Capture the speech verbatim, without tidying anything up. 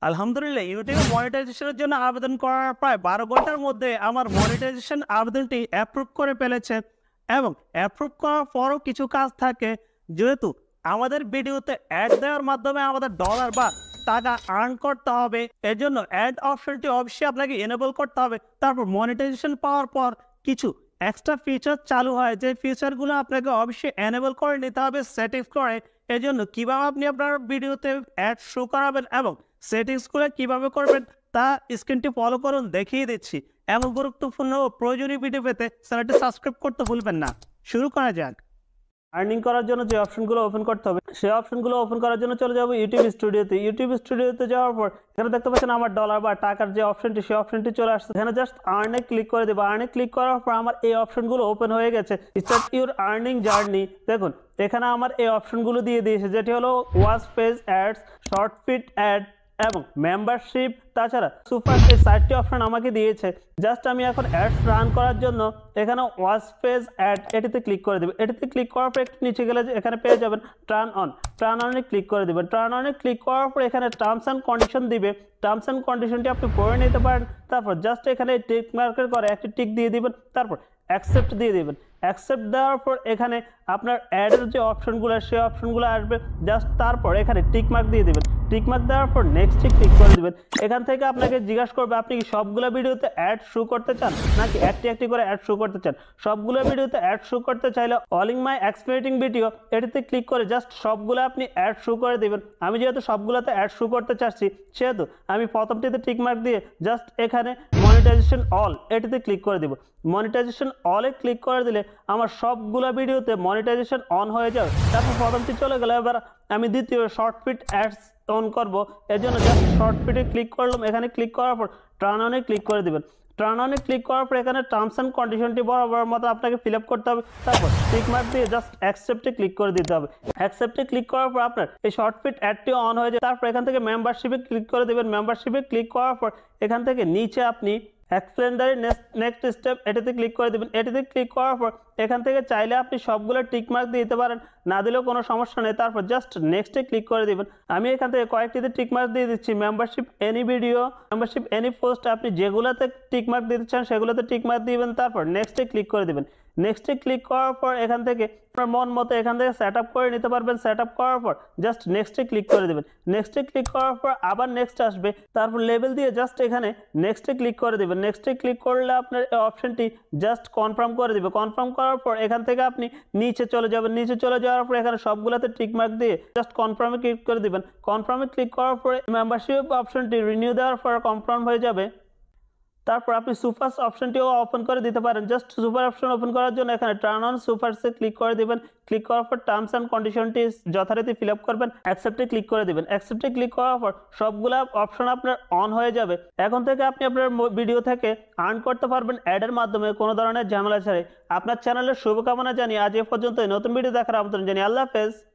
আলহামদুলিল্লাহ ইউটিউবে মনিটাইজেশনের জন্য আবেদন করার প্রায় বারো ঘন্টার মধ্যে আমার মনিটাইজেশন আবেদনটি অ্যাপ্রুভ করে ফেলেছে এবং অ্যাপ্রুভ করার পরও কিছু কাজ থাকে। যেহেতু আমাদের ভিডিওতে অ্যাড দেওয়ার মাধ্যমে আমাদের ডলার বা টাকা আর্ন করতে হবে, এর জন্য অ্যাড অপশনটি অবশ্যই আপনাকে এনেবল করতে হবে। তারপর মনিটাইজেশন পাওয়ার পর কিছু এক্সট্রা ফিচার চালু হয়, যে ফিচারগুলো আপনাকে অবশ্যই এনেবল করে নিতে হবে সেটিংস করে। এর জন্য কীভাবে আপনি আপনার ভিডিওতে অ্যাড শো করাবেন এবং সেটিংসগুলো কীভাবে করবেন তা স্ক্রিনটি ফলো করুন, দেখিয়ে দিচ্ছি। এমন গুরুত্বপূর্ণ ও প্রয়োজনীয় ভিডিও পেতে চ্যানেলটি সাবস্ক্রাইব করতে ভুলবেন না। শুরু করা যাক। আর্নিং করার জন্য যে অপশনগুলো ওপেন করতে হবে সেই অপশনগুলো ওপেন করার জন্য চলে যাবো ইউটিউব স্টুডিওতে। ইউটিউব স্টুডিওতে যাওয়ার পর এখানে দেখতে পাচ্ছেন আমার ডলার বা টাকার যে অপশনটি সেই অপশনটি চলে আসছে। এখানে জাস্ট আর্নে ক্লিক করে দেবো। আর্নে ক্লিক করার পর আমার এই অপশনগুলো ওপেন হয়ে গেছে। Start your earning journey. দেখুন এখানে আমার এই অপশনগুলো দিয়ে দিয়েছে, যেটি হলো watch page ads, short feed ad এবং মেম্বারশিপ, তাছাড়া সুপার। এই চারটি অপশন আমাকে দিয়েছে। জাস্ট আমি এখন অ্যাডস রান করার জন্য এখানে ওয়াচ পেজ অ্যাড এটিতে ক্লিক করে দেবে। এটিতে ক্লিক করার পর একটু নিচে গেলে এখানে পেয়ে যাবেন টার্ন অন। টার্ন অনে ক্লিক করে দেবেন। টার্ন অনে ক্লিক করার পর এখানে টার্মস অ্যান্ড কন্ডিশন দিবে। টার্মস অ্যান্ড কন্ডিশনটি আপনি পড়ে নিতে পারেন। তারপর জাস্ট এখানে টিক মার্কের করে একটি টিক দিয়ে দিবেন, তারপর অ্যাকসেপ্ট দিয়ে দেবেন। অ্যাকসেপ্ট দেওয়ার পর এখানে আপনার অ্যাডের যে অপশনগুলো সেই অপশনগুলো আসবে। জাস্ট তারপর এখানে টিক মার্ক দিয়ে দেবেন। টিক মার্ক দেওয়ার পর নেক্সটে ক্লিক করে দেবেন। এখান থেকে আপনাকে জিজ্ঞাসা করবে আপনি কি সবগুলো ভিডিওতে অ্যাড শো করতে চান নাকি একটি একটি করে অ্যাড শো করতে চান। সবগুলো ভিডিওতে অ্যাড শো করতে চাইলে অলিং মাই এক্সপ্লেটিং ভিডিও এটিতে ক্লিক করে জাস্ট সবগুলো আপনি অ্যাড শো করে দেবেন। আমি যেহেতু সবগুলোতে অ্যাড শো করতে চাচ্ছি সেহেতু আমি প্রথমটিতে টিক মার্ক দিয়ে জাস্ট এখানে মনিটাইজেশন অল এটিতে ক্লিক করে দেব। মনিটাইজেশন অলে ক্লিক করে দিলে আমার সবগুলো ভিডিওতে মনিটাইজেশন অন হয়ে যাবে। তারপর প্রথমটি চলে গেলে এবার আমি দ্বিতীয় শর্ট ফিট অ্যাডস অন করব। এর জন্য জাস্ট শর্ট ফিটে ক্লিক করলাম। এখানে ক্লিক করার পর টার্ন অনে ক্লিক করে দেবেন। টার্ন অনে ক্লিক করার পর এখানে টার্মস অ্যান্ড কন্ডিশনটি বরাবর মতো আপনাকে ফিল আপ করতে হবে। তারপর টিক মার্ক দিয়ে জাস্ট অ্যাকসেপ্টে ক্লিক করে দিতে হবে। অ্যাকসেপ্টে ক্লিক করার পর আপনার এই শর্ট ফিট অ্যাডটিও অন হয়ে যায়। তারপর এখান থেকে মেম্বারশিপে ক্লিক করে দেবেন। মেম্বারশিপে ক্লিক করার পর এখান থেকে নিচে আপনি এক্সপ্লেন্ডারি নেক্সট স্টেপ এটাতে ক্লিক করে দেবেন। এটাতে ক্লিক করার পর এখান থেকে চাইলে আপনি সবগুলো টিক মার্ক দিতে পারেন, না দিলেও কোনো সমস্যা নেই। তারপর জাস্ট নেক্সটে ক্লিক করে দেবেন। আমি এখান থেকে কয়েকটিতে টিক মার্ক দিয়ে দিচ্ছি। Membership any video, membership any post, আপনি যেগুলোতে টিক মার্ক দিতে চান সেগুলোতে টিক মার্ক দিবেন। তারপর নেক্সটে ক্লিক করে দেবেন। নেক্সটে ক্লিক করার পর এখান থেকে আপনার মন মতো এখান থেকে সেট আপ করে নিতে পারবেন। সেট আপ করার পর জাস্ট নেক্সটে ক্লিক করে দেবেন। নেক্সটে ক্লিক করার পর আবার নেক্সট আসবে। তারপর লেভেল দিয়ে জাস্ট এখানে নেক্সটে ক্লিক করে দেবেন। নেক্সটে ক্লিক করলে আপনার এই অপশনটি জাস্ট কনফার্ম করে দেবে। কনফার্ম করার পর এখান থেকে আপনি নিচে চলে যাবেন। নিচে চলে যাওয়ার পর এখানে সবগুলোতে টিক মার্ক দিয়ে জাস্ট কনফার্মে ক্লিক করে দিবেন। কনফার্মে ক্লিক করার পরে মেম্বারশিপ অপশনটি রিনিউ দেওয়ার পর কনফার্ম হয়ে যাবে। তারপর আপনি সুপার অপশনটিও ওপেন করে দিতে পারেন। জাস্ট সুপার অপশন ওপেন করার জন্য এখানে টার্ন অন সুপারসে ক্লিক করে দিবেন। ক্লিক করার পর টার্মস অ্যান্ড কন্ডিশনটি যথারীতি ফিল আপ করবেন। অ্যাকসেপ্টে ক্লিক করে দিবেন। অ্যাকসেপ্টে ক্লিক করার পর সবগুলা অপশন আপনার অন হয়ে যাবে। এখন থেকে আপনি আপনার ভিডিও থেকে আর্ন করতে পারবেন অ্যাডের মাধ্যমে, কোনো ধরনের ঝামেলা ছাড়াই। আপনার চ্যানেলের শুভকামনা জানিয়ে আজ এ পর্যন্ত নতুন ভিডিও দেখার আমন্ত্রণ জানিয়ে আল্লাহ হাফেজ।